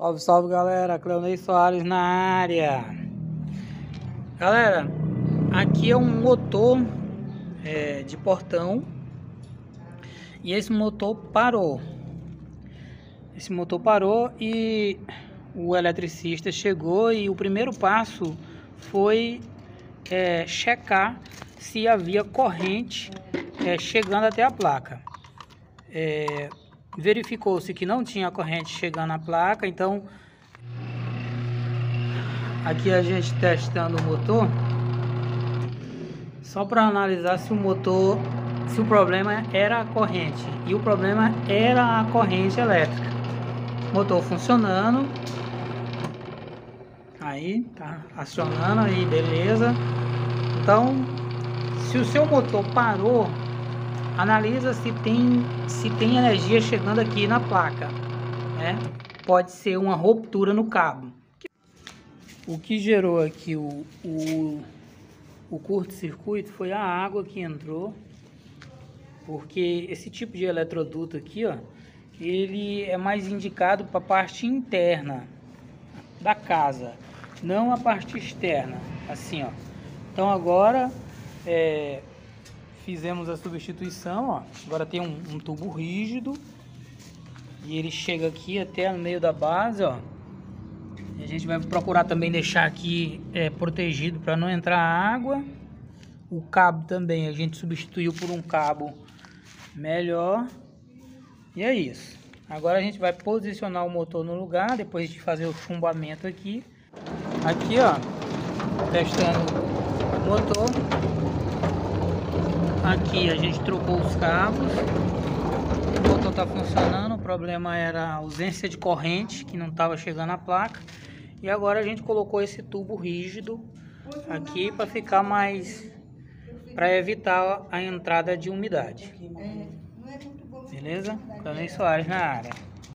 Salve, salve galera, Cleonei Soares na área. Galera, aqui é um motor de portão e esse motor parou. Esse motor parou e o eletricista chegou e o primeiro passo foi checar se havia corrente chegando até a placa. Verificou-se que não tinha corrente chegando na placa, então aqui a gente testando o motor só para analisar se o problema era a corrente, e o problema era a corrente elétrica. Motor funcionando, aí tá acionando aí, beleza. Então, se o seu motor parou, analisa se tem energia chegando aqui na placa, né? Pode ser uma ruptura no cabo. O que gerou aqui o curto-circuito foi a água que entrou, porque esse tipo de eletroduto aqui, ó, ele é mais indicado para a parte interna da casa, não a parte externa, assim, ó. Então agora fizemos a substituição, ó. Agora tem um tubo rígido e ele chega aqui até no meio da base, ó. E a gente vai procurar também deixar aqui protegido para não entrar água. O cabo também a gente substituiu por um cabo melhor. E é isso. Agora a gente vai posicionar o motor no lugar depois de fazer o chumbamento aqui. Aqui, ó, testando o motor. Aqui a gente trocou os cabos, o motor está funcionando, o problema era a ausência de corrente que não estava chegando à placa. E agora a gente colocou esse tubo rígido aqui para ficar para evitar a entrada de umidade. Beleza? Cleonei Soares na área.